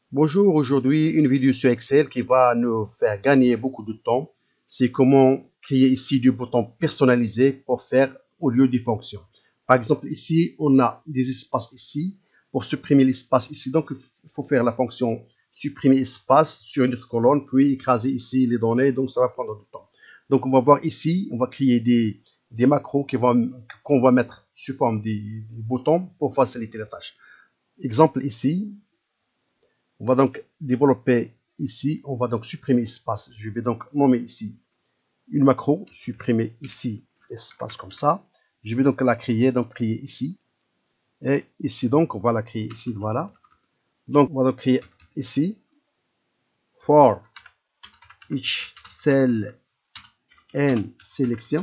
Bonjour, aujourd'hui une vidéo sur Excel qui va nous faire gagner beaucoup de temps. C'est comment créer ici du bouton personnalisé pour faire au lieu des fonctions. Par exemple, ici, on a des espaces ici. Pour supprimer l'espace ici, donc il faut faire la fonction supprimer espace sur une autre colonne, puis écraser ici les données, donc ça va prendre du temps. Donc on va voir ici, on va créer des macros qu'on va mettre sous forme des boutons pour faciliter la tâche. Exemple ici, on va donc développer ici, on va donc supprimer espace. Je vais donc nommer ici une macro, supprimer ici espace comme ça. Je vais donc la créer ici. Et ici donc, on va la créer ici, voilà. Donc, on va donc créer ici, for each cell and selection,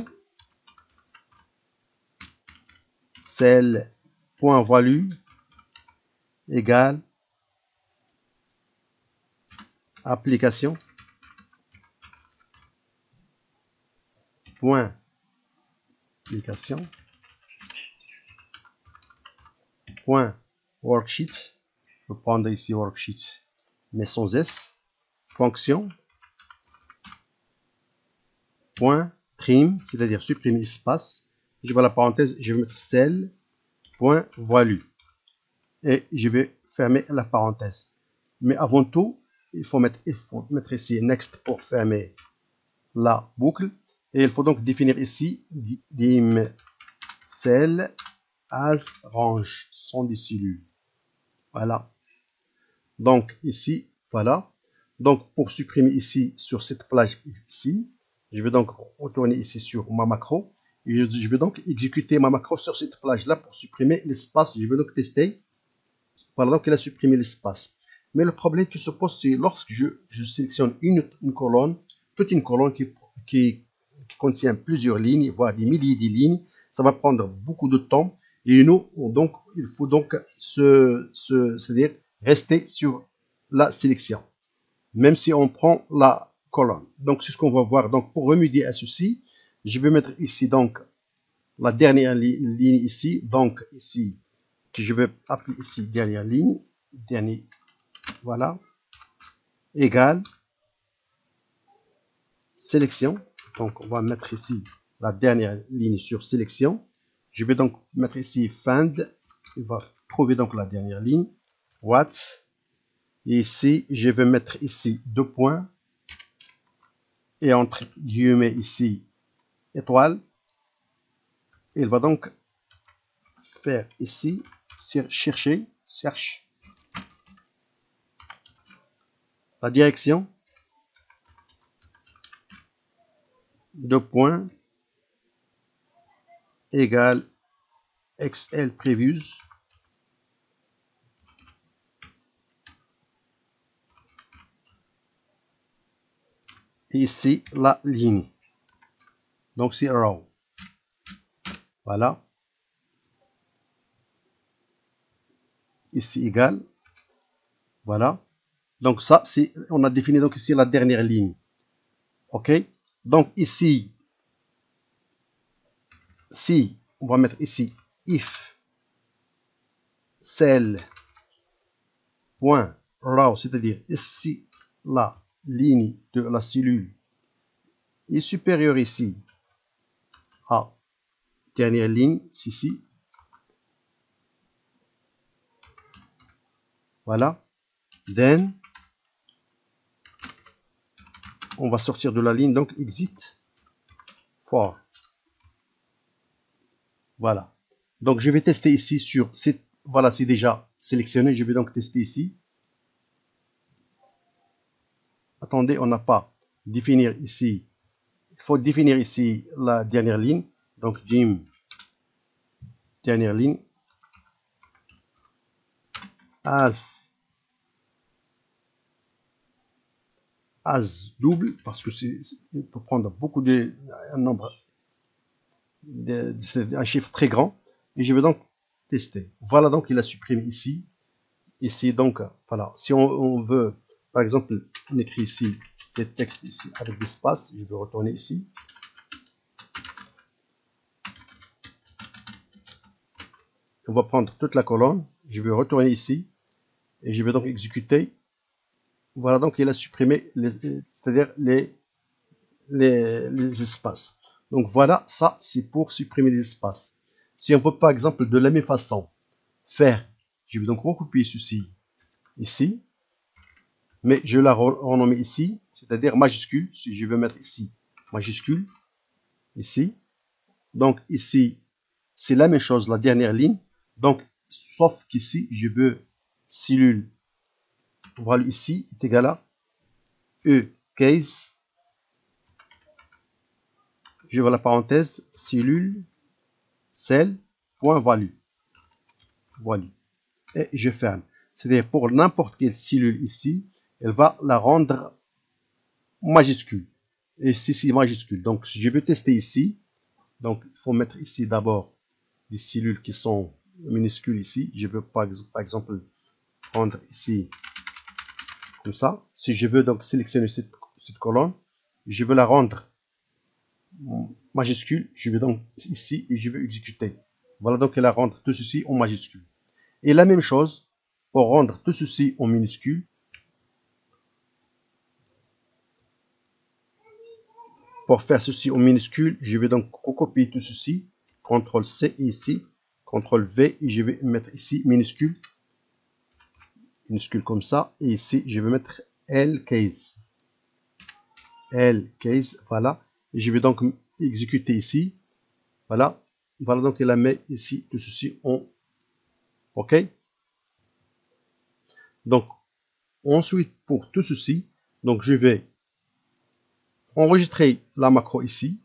cell point value égale application point application point worksheet. Je vais prendre ici worksheet mais sans S, fonction point trim, c'est-à-dire supprimer espace. Je vais la parenthèse, je vais mettre cell point value et je vais fermer la parenthèse. Mais avant tout, il faut mettre ici next pour fermer la boucle et il faut donc définir ici dim cell as range sans des cellules. Voilà. Donc ici, voilà. Donc pour supprimer ici sur cette plage ici, je vais donc retourner ici sur ma macro. Et je vais donc exécuter ma macro sur cette plage-là pour supprimer l'espace. Je vais donc tester. Voilà, donc il a supprimé l'espace. Mais le problème qui se pose, c'est lorsque je sélectionne une colonne, toute une colonne qui contient plusieurs lignes, voire des milliers de lignes, ça va prendre beaucoup de temps. Et nous, donc, il faut donc c'est-à-dire rester sur la sélection, même si on prend la colonne. Donc, c'est ce qu'on va voir. Donc, pour remédier à ceci, je vais mettre ici donc la dernière ligne ici. Donc, ici, que je vais appeler ici dernière ligne, voilà, égale sélection. Donc, on va mettre ici la dernière ligne sur sélection. Je vais donc mettre ici find. Il va trouver donc la dernière ligne. What. Et ici, je vais mettre ici deux points. Et entre guillemets ici, étoile. Il va donc faire ici, cherche la direction. Deux points égale XL previews. Et ici, la ligne. Donc, c'est row. Voilà. Ici, égal. Voilà. Donc, ça, c'est, on a défini donc ici la dernière ligne. OK. Donc, ici, si, on va mettre ici, if cell point row, c'est-à-dire ici, la ligne de la cellule est supérieure ici à dernière ligne, ici. Voilà. Then, on va sortir de la ligne, donc exit for. Voilà. Donc, je vais tester ici sur cette, voilà, c'est déjà sélectionné. Je vais donc tester ici. Attendez, on n'a pas définir ici. Il faut définir ici la dernière ligne. Donc, dim, dernière ligne, as double, parce que il peut prendre beaucoup un nombre, un chiffre très grand. Et je vais donc tester. Voilà, donc il a supprimé ici. Ici, donc, voilà. Si on veut, par exemple, on écrit ici des textes ici avec des espaces. Je vais retourner ici. On va prendre toute la colonne. Je vais retourner ici. Et je vais donc exécuter. Voilà, donc il a supprimé, c'est-à-dire les espaces. Donc voilà, ça c'est pour supprimer les espaces. Si on veut par exemple de la même façon faire, je vais donc recopier ceci ici, mais je la renomme ici, c'est-à-dire majuscule. Si je veux mettre ici majuscule, ici, donc ici c'est la même chose, la dernière ligne. Donc sauf qu'ici je veux cellule, voilà, ici est égal à E case, je vois la parenthèse, cellule, cell, point value. Voilà. Et je ferme. C'est-à-dire pour n'importe quelle cellule ici, elle va la rendre majuscule. Et ici, c'est majuscule. Donc, si je veux tester ici, donc il faut mettre ici d'abord des cellules qui sont minuscules ici. Je veux par exemple prendre ici comme ça. Si je veux donc sélectionner cette colonne, je veux la rendre majuscule, je vais donc ici et je veux exécuter. Voilà, donc elle va rendre tout ceci en majuscule. Et la même chose pour rendre tout ceci en minuscule. Pour faire ceci en minuscule, je vais donc recopier tout ceci, CTRL C ici, CTRL V, et je vais mettre ici minuscule, minuscule comme ça, et ici je vais mettre L case, voilà, et je vais donc exécuter ici, voilà, voilà, donc elle a mis ici tout ceci en OK. Donc ensuite pour tout ceci, donc je vais enregistrer la macro ici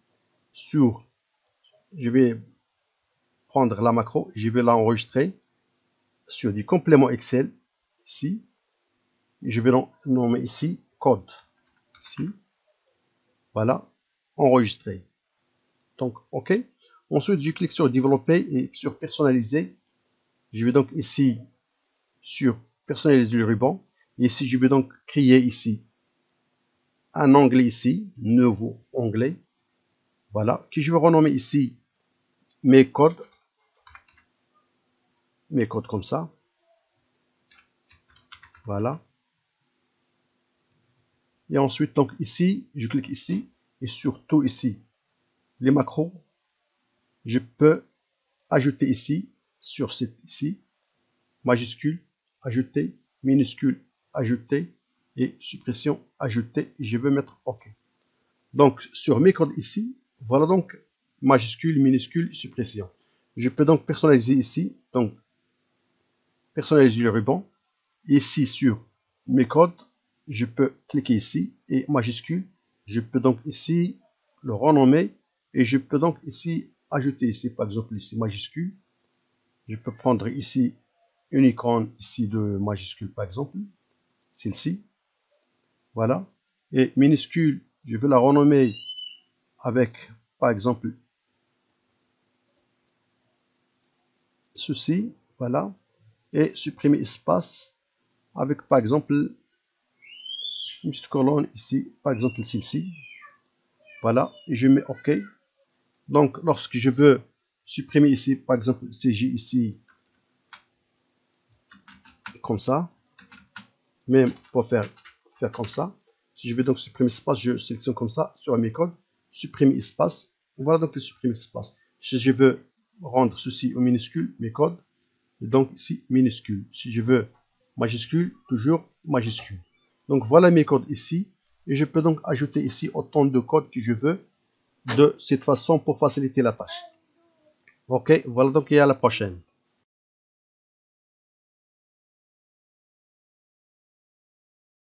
je vais prendre la macro, je vais l'enregistrer sur du complément Excel ici, je vais nommer ici code ici, voilà, enregistrer. Donc OK. Ensuite je clique sur développer et sur personnaliser. Je vais donc ici sur personnaliser le ruban. Ici je vais donc créer ici un onglet ici, nouveau onglet, voilà, que je vais renommer ici mes codes comme ça, voilà. Et ensuite donc ici je clique ici et surtout ici les macros, je peux ajouter ici sur cette ici majuscule, ajouter, minuscule, ajouter et suppression, ajouter, et je veux mettre OK. Donc sur mes codes ici, voilà donc majuscule, minuscule, suppression. Je peux donc personnaliser ici, donc personnaliser le ruban. Ici sur mes codes, je peux cliquer ici et majuscule, je peux donc ici le renommer et je peux donc ici ajouter ici par exemple ici majuscule. Je peux prendre ici une icône ici de majuscule par exemple, celle-ci, voilà, et minuscule, je veux la renommer avec par exemple ceci, voilà, et supprimer espace avec par exemple une petite colonne ici, par exemple celle-ci, voilà, et je mets OK. Donc lorsque je veux supprimer ici par exemple CJ ici comme ça, même pour faire comme ça, si je veux donc supprimer espace, je sélectionne comme ça sur mes codes, supprimer espace, voilà donc le supprimer espace. Si je veux rendre ceci au minuscule, mes codes, et donc ici minuscule. Si je veux majuscule, toujours majuscule. Donc voilà mes codes ici, et je peux donc ajouter ici autant de codes que je veux de cette façon pour faciliter la tâche. Ok, voilà donc et à la prochaine.